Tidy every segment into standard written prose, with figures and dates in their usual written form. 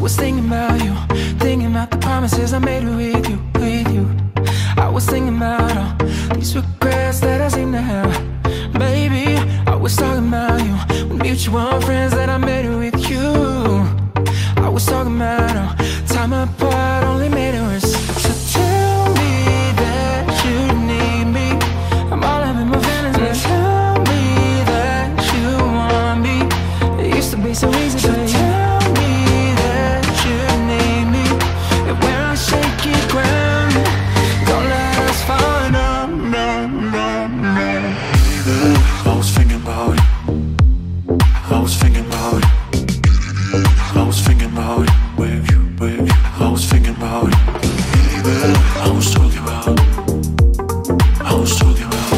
was thinking about you, thinking about the promises I made with you, with you. I was thinking about all these regrets that I seem to have. Baby, I was talking about you with mutual friends that I made with you. I was talking about all time apart only made it worse. So tell me that you need me. I'm all up in my feelings, but tell me that you want me. It used to be so easy, but tell me that you need me. And we're on shaky ground, don't let us fall down, down, down, down. I was thinking about it. I was thinking about it. I was thinking about it with you, with you. I was thinking about it. I was talking about. I was talking about.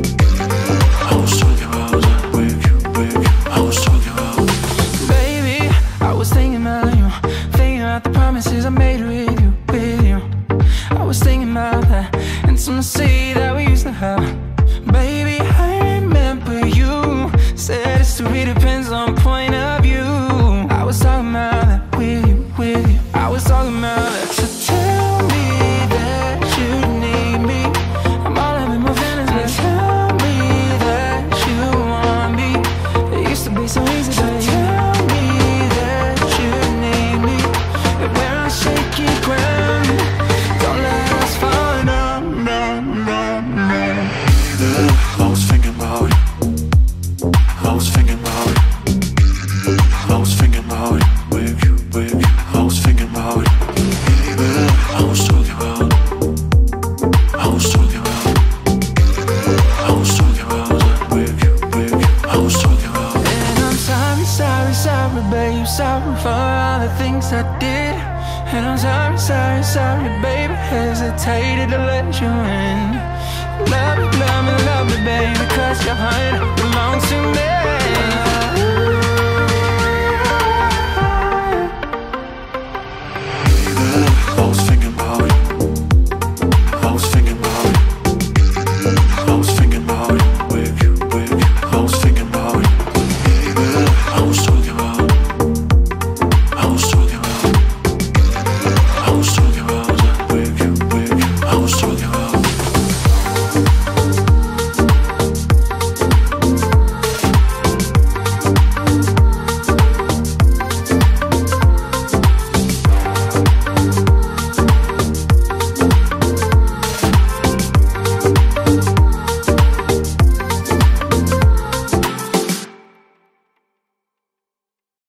I was talking about with you, with you. I was talking about. Baby, I was thinking about you, thinking about the promises I made with you, with you. I was thinking about that intimacy that we used to have. Baby, I remember you said history depends on point of view. I was talking about that with you, with you. I was talking about that. So tell me that you need me. I'm all up in my feelings, but tell me that you want me. It used to be so easy, but tell me that you need me. And we're on shaky ground, don't let us fall down, down, down, down. I was thinking about it. I was thinking about it. I was thinking about it with you, with you. I was thinking about it. I was talking about. I was talking about. I was talking about with you, with you. I was talking about. And I'm sorry, sorry, sorry, babe. Sorry for all the things I did. And I'm sorry, sorry, sorry, baby. Hesitated to let you in. Love me, baby, 'cause your heart belongs to me.